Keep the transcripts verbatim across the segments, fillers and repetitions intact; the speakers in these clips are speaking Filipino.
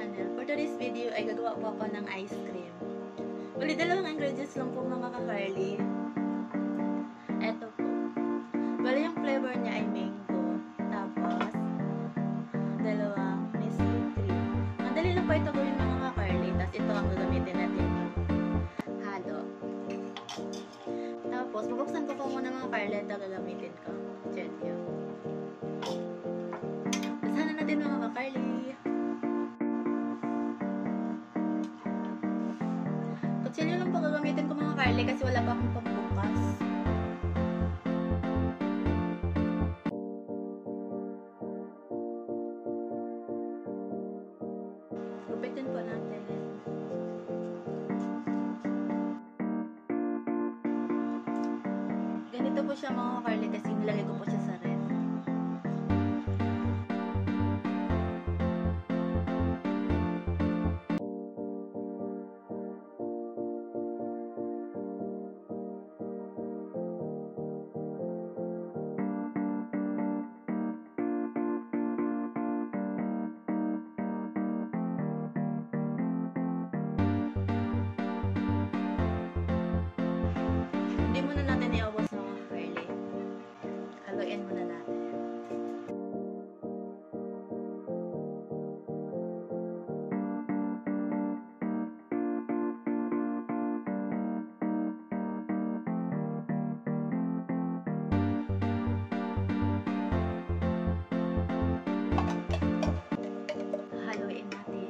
channel. For today's video ay gagawa po ako ng ice cream. Bali, dalawang ingredients lang po mga ka-Carly. Eto po. Bali, yung flavor niya ay mango. Tapos, dalawang Nestle cream. Madali lang po ito gawin mga ka-Carly. Tapos ito ang gagamitin natin. Halo. Tapos, bubuksan ko po muna mga Carly. Ito gagamitin ko. Diyan yun. Basahan na natin mga ka-Carly. Kutsilyo lang po gagamitin ko mga Carly kasi wala pa akong pambukas. Gupitin po natin. Ganito po siya mga Carly kasi nilagay ko po siya sa ref. Hindi muna natin iubos mga Carly. Haluin muna natin. Haluin natin.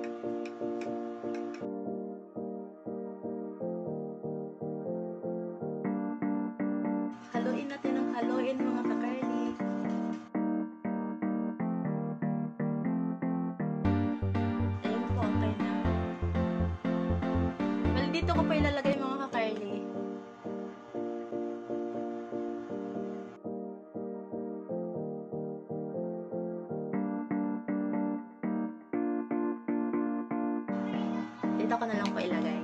Haluin natin ang haluin mga ka-Carly. Ayun po, okay na. Well, dito ko pa ilalagay mga ka-Carly. Dito ko na lang po ilagay.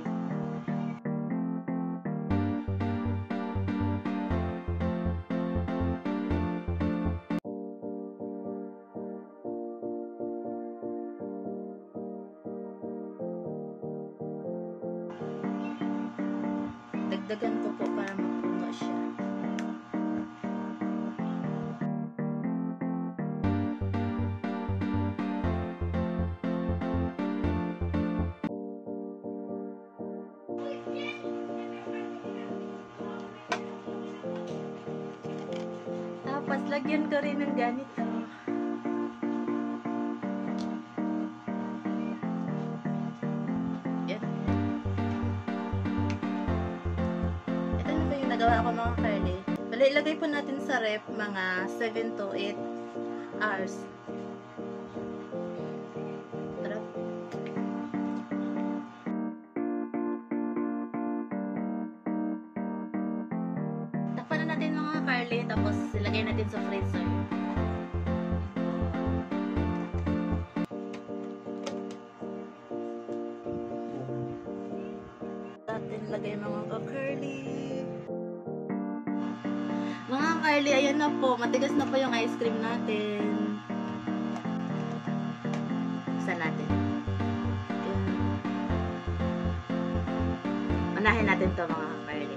Dagdagan ko po para mapuno siya. Tapos, lagyan ko rin ng ganito. Yan. Ito na po yung nagawa ko mga Carly. Bali, ilagay po natin sa ref mga seven to eight hours. Tara. Takpan na natin mga Carly, tapos ilagay natin sa freezer. Natin lagay mga ka-Carly. Mga Carly, ayan na po. Matigas na po yung ice cream natin. Buksan natin. Ayan. Unahin natin to mga Carly.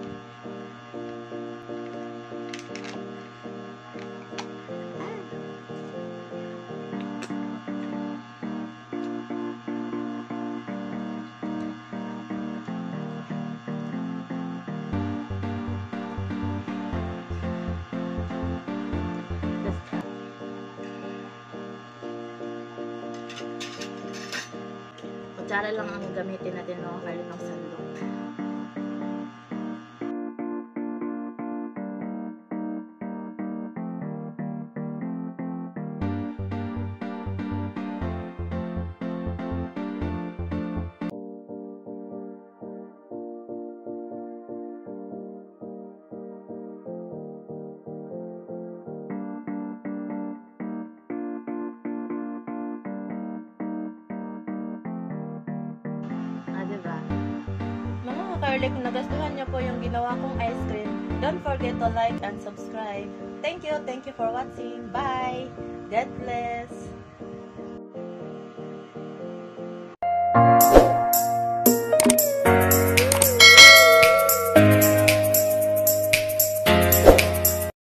Kutsara lang ang gamitin natin mga Carly ng sandok. Carly, kung nagustuhan niyo po yung ginawa kong ice cream, don't forget to like and subscribe. Thank you, thank you for watching. Bye! God bless!